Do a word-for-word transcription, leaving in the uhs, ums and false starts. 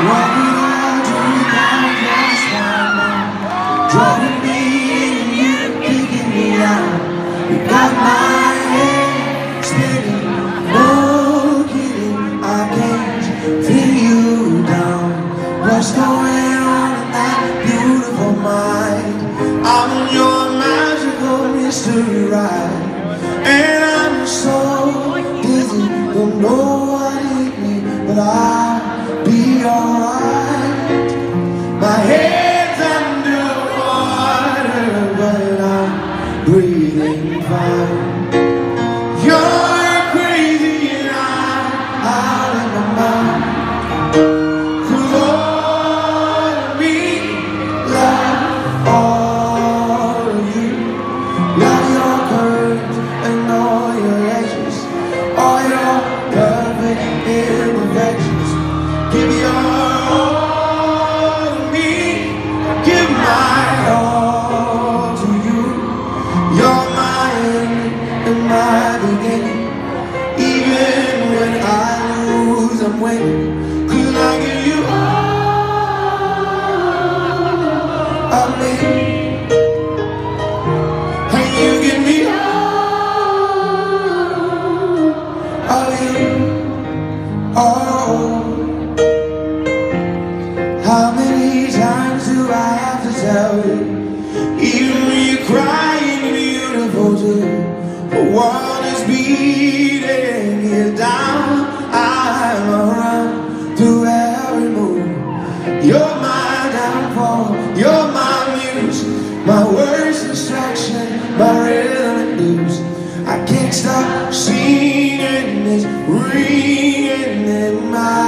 What would I do without your smile? Drawing me in, you picking me out. You got my head spinning, no kidding. I can't pin you down. What's going on in that beautiful mind? I'm on your magical mystery ride, and I'm so dizzy, don't know what hit me, but I'll be alright. My head's underwater, but I'm breathing fine. You're crazy and I'm out of my mind. 'Cause all of me love all of you. Love your curves and all your edges, all your perfect imperfections. Give your all to me, give my all to you. You're my end and my beginning. Even when I lose, I'm winning. 'Cause I give you all of me, and you give me all of you. Oh, how many times do I have to tell you? Even when you're crying, beautiful too. The world is beating you down. I'm around through every mood. You're my downfall, you're my muse, my worst distraction, my rhythm and blues. I can't stop singing this, ringing in my